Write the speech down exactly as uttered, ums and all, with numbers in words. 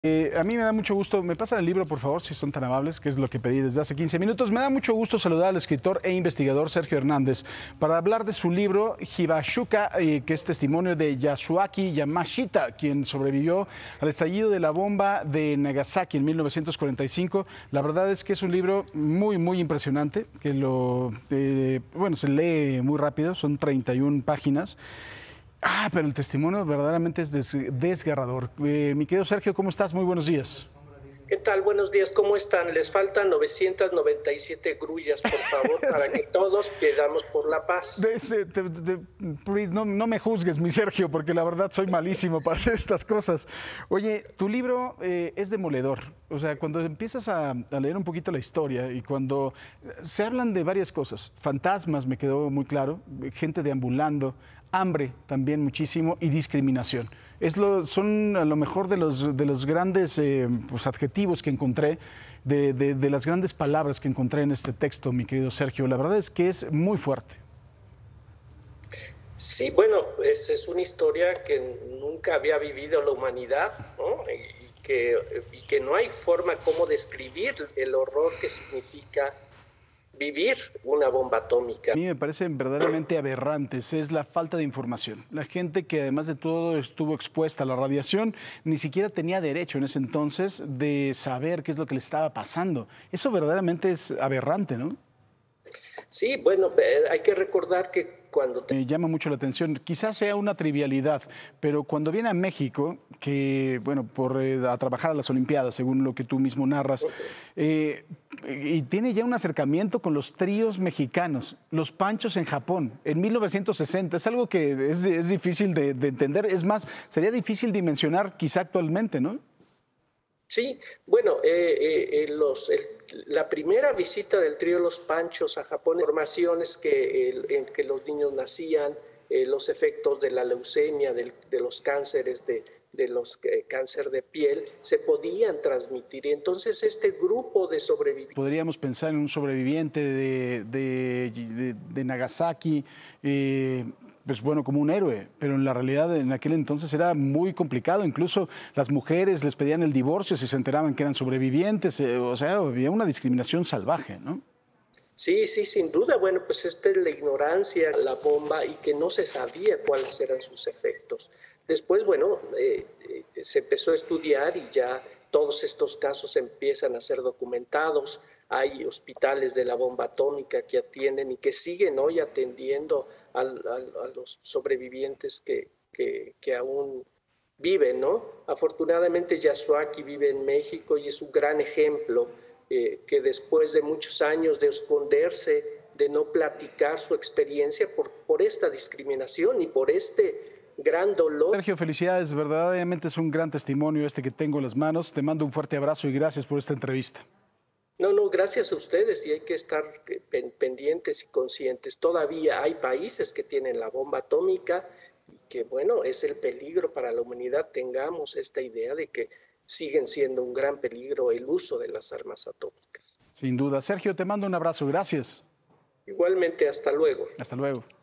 Eh, a mí me da mucho gusto, me pasan el libro por favor, si son tan amables, que es lo que pedí desde hace quince minutos. Me da mucho gusto saludar al escritor e investigador Sergio Hernández para hablar de su libro Hibashuka, eh, que es testimonio de Yasuaki Yamashita, quien sobrevivió al estallido de la bomba de Nagasaki en mil novecientos cuarenta y cinco. La verdad es que es un libro muy, muy impresionante, que lo, eh, bueno, se lee muy rápido, son treinta y una páginas. Ah, pero el testimonio verdaderamente es des desgarrador. Eh, mi querido Sergio, ¿cómo estás? Muy buenos días. ¿Qué tal? Buenos días, ¿cómo están? Les faltan novecientas noventa y siete grullas, por favor, para Sí. que todos pidamos por la paz. De, de, de, de, please, no, no me juzgues, mi Sergio, porque la verdad soy malísimo para hacer estas cosas. Oye, tu libro eh, es demoledor. O sea, cuando empiezas a, a leer un poquito la historia y cuando se hablan de varias cosas, fantasmas me quedó muy claro, gente deambulando, hambre también muchísimo y discriminación. Es lo, son a lo mejor de los, de los grandes eh, pues, adjetivos que encontré, de, de, de las grandes palabras que encontré en este texto, mi querido Sergio. La verdad es que es muy fuerte. Sí, bueno, es, es una historia que nunca había vivido la humanidad, ¿no? Y, y que, y que no hay forma como describir el horror que significa vivir una bomba A atómica. mí me parecen verdaderamente aberrantes, es la falta de información. La gente que además de todo estuvo expuesta a la radiación, ni siquiera tenía derecho en ese entonces de saber qué es lo que le estaba pasando. Eso verdaderamente es aberrante, ¿no? Sí, bueno, eh, hay que recordar que cuando te Me llama mucho la atención. Quizás sea una trivialidad, pero cuando viene a México, que, bueno, por, eh, a trabajar a las Olimpiadas, según lo que tú mismo narras, eh, y tiene ya un acercamiento con los tríos mexicanos, los Panchos en Japón, en mil novecientos sesenta. Es algo que es, es difícil de, de entender. Es más, sería difícil dimensionar quizá actualmente, ¿no? Sí, bueno, eh, eh, eh, los, el- la primera visita del trío Los Panchos a Japón, informaciones que, el- en que los niños nacían, eh, los efectos de la leucemia, del- de los cánceres, de, de los eh, cáncer de piel, se podían transmitir. Y entonces este grupo de sobrevivientes. Podríamos pensar en un sobreviviente de, de- de- de Nagasaki, eh, pues bueno, como un héroe, pero en la realidad en aquel entonces era muy complicado. Incluso las mujeres les pedían el divorcio si se enteraban que eran sobrevivientes. Eh, o sea, había una discriminación salvaje, ¿no? Sí, sí, sin duda. Bueno, pues esta es la ignorancia, la bomba y que no se sabía cuáles eran sus efectos. Después, bueno, eh, eh, se empezó a estudiar y ya todos estos casos empiezan a ser documentados. Hay hospitales de la bomba atómica que atienden y que siguen hoy atendiendo al- al- a los sobrevivientes que, que, que aún viven, ¿no? Afortunadamente Yasuaki vive en México y es un gran ejemplo eh, que después de muchos años de esconderse, de no platicar su experiencia por, por esta discriminación y por este gran dolor. Sergio, felicidades, verdaderamente es un gran testimonio este que tengo en las manos. Te mando un fuerte abrazo y gracias por esta entrevista. No, no, gracias a ustedes y hay que estar eh, pendientes y conscientes. Todavía hay países que tienen la bomba atómica y que, bueno, es el peligro para la humanidad. Tengamos esta idea de que siguen siendo un gran peligro el uso de las armas atómicas. Sin duda. Sergio, te mando un abrazo. Gracias. Igualmente, hasta luego. Hasta luego.